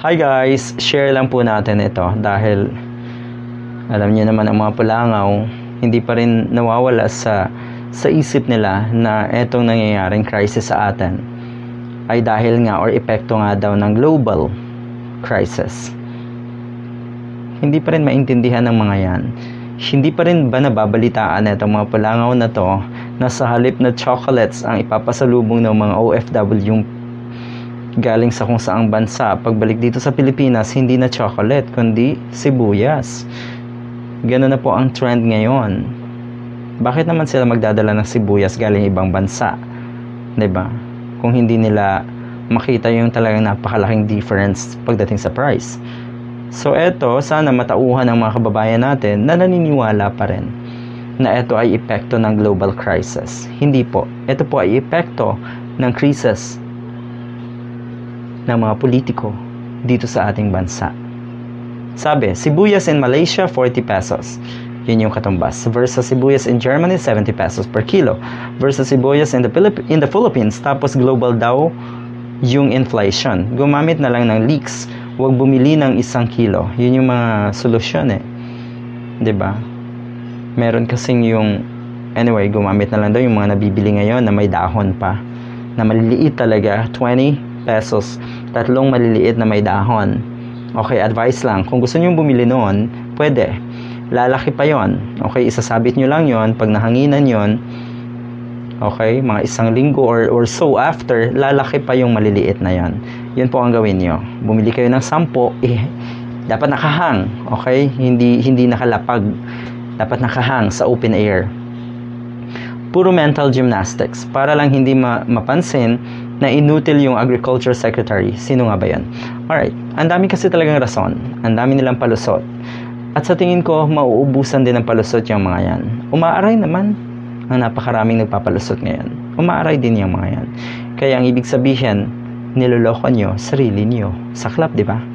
Hi guys, share lang po natin ito dahil alam niyo naman ang mga Pulangaw, hindi pa rin nawawala sa isip nila na etong nangyayaring crisis sa atin ay dahil nga or epekto nga daw ng global crisis. Hindi pa rin maintindihan ng mga yan. Hindi pa rin ba nababalitaan itong mga Pulangaw na to na sa halip na chocolates ang ipapasalubong ng mga OFW galing sa kung saang bansa, pagbalik dito sa Pilipinas, hindi na chocolate, kundi sibuyas. Ganun na po ang trend ngayon. Bakit naman sila magdadala ng sibuyas galing ibang bansa? 'Di ba? Kung hindi nila makita yung talagang napakalaking difference pagdating sa price. So eto, sana matauhan ng mga kababayan natin na naniniwala pa rin na ito ay epekto ng global crisis. Hindi po. Ito po ay epekto ng krisis ng mga politiko dito sa ating bansa. Sabi, sibuyas in Malaysia, 40 pesos. Yun yung katumbas. Versus sibuyas in Germany, 70 pesos per kilo. Versus sibuyas in the Philippines. Tapos global daw yung inflation. Gumamit na lang ng leaks. Huwag bumili ng 1 kilo. Yun yung mga solusyon eh. 'Di ba? Meron kasing yung anyway, gumamit na lang daw yung mga nabibili ngayon na may dahon pa. Na maliliit talaga, 20 pesos, 3 maliliit na may dahon. Okay, advice lang. Kung gusto niyo bumili noon, pwede. Lalaki pa yon. Okay, isasabit niyo lang yon. Pag nahanginan yon, okay, mga 1 linggo or so after, lalaki pa yung maliliit na yon. Yun po ang gawin niyo. Bumili kayo ng 10, dapat nakahang. Okay, hindi nakalapag. Dapat nakahang sa open air. Puro mental gymnastics para lang hindi mapansin na inutil yung agriculture secretary. Sino nga ba yan? Alright, ang dami kasi talagang rason. Ang dami nilang palusot. At sa tingin ko, mauubusan din ng palusot yung mga yan. Umaaray naman ang napakaraming nagpapalusot ngayon. Umaaray din yung mga yan. Kaya ang ibig sabihin, niloloko nyo sarili nyo. Saklap, di ba?